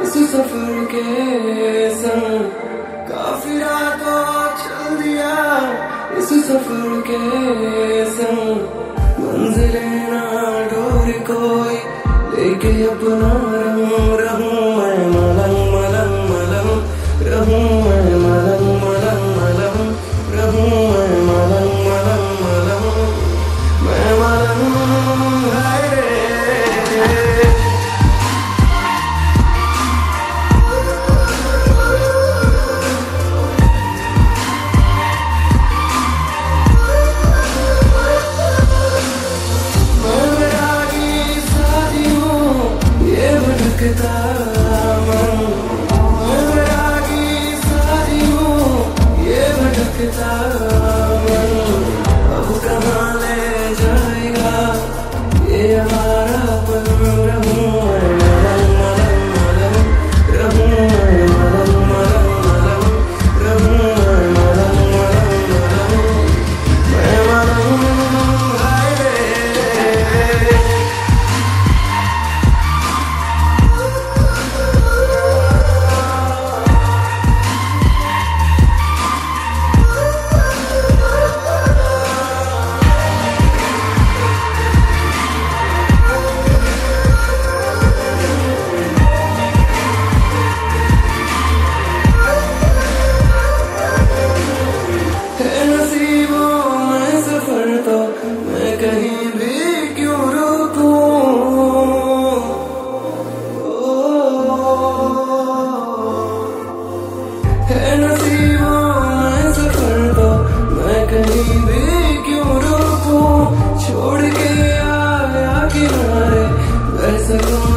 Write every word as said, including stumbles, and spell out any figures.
इस सफर के संग काफी रातों चल दिया, इस सफर के संग मंजिले ना ढूंढ कोई लेके अपना रंग रहूं मैं मलंग मलंग मलंग रहूं मैं मलंग मलंग मलंग रहूं मैं मलंग मलंग मलंग मैं मलंग हाय रे। अब कहाँ ले जाएगा ये हमारा पल, रहूं मैं मलंग मलंग मलंग रहूं मैं मलंग मलंग मलंग रहूं मैं मलंग मलंग मलंग मैं मलंग हाय रे। मैं कहीं भी क्यों रुकूं, है नसीबों में सफर तो मैं कहीं भी क्यों रुकूं, छोड़ के आया किनारे वैसे